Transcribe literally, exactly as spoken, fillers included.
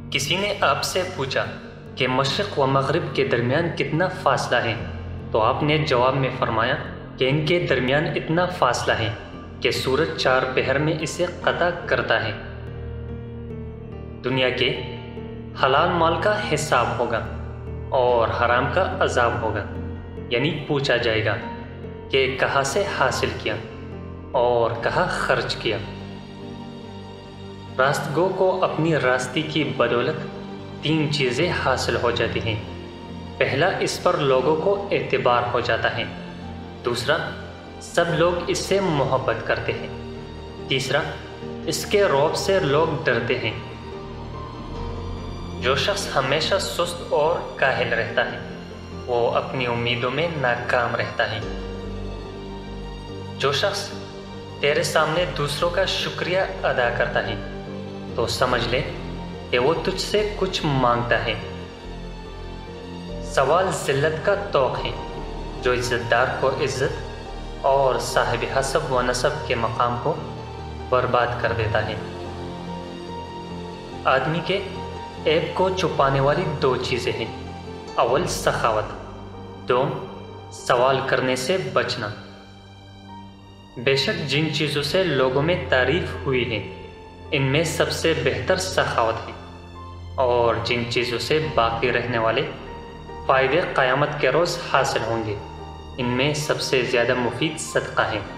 کسی نے آپ سے پوچھا کہ مشرق و مغرب کے درمیان کتنا فاصلہ ہے، تو آپ نے جواب میں فرمایا کہ ان کے درمیان اتنا فاصلہ ہے کہ سورج چار پہر میں اسے قطع کرتا ہے۔ دنیا کے حلال مال کا حساب ہوگا اور حرام کا عذاب ہوگا، یعنی پوچھا جائے گا کہ کہاں سے حاصل کیا اور کہاں خرچ کیا۔ راست گو کو اپنی راستی کی بدولت تین چیزیں حاصل ہو جاتی ہیں۔ پہلا، اس پر لوگوں کو اعتبار ہو جاتا ہے۔ دوسرا، سب لوگ اس سے محبت کرتے ہیں۔ تیسرا، اس کے رعب سے لوگ ڈرتے ہیں۔ جو شخص ہمیشہ سست اور کاہل رہتا ہے وہ اپنی امیدوں میں ناکام رہتا ہے۔ جو شخص تیرے سامنے دوسروں کا شکریہ ادا کرتا ہے تو سمجھ لے کہ وہ تجھ سے کچھ مانگتا ہے۔ سوال ذلت کا توق ہے جو عزت دار کو عزت اور صاحب حسب و نسب کے مقام کو برباد کر دیتا ہے۔ آدمی کے عیب کو چھپانے والی دو چیزیں ہیں، اول سخاوت، دوم سوال کرنے سے بچنا۔ بے شک جن چیزوں سے لوگوں میں تعریف ہوئی ہے ان میں سب سے بہتر سخاوت ہے، اور جن چیزوں سے باقی رہنے والے فائدے قیامت کے روز حاصل ہوں گے ان میں سب سے زیادہ مفید صدقہ ہے۔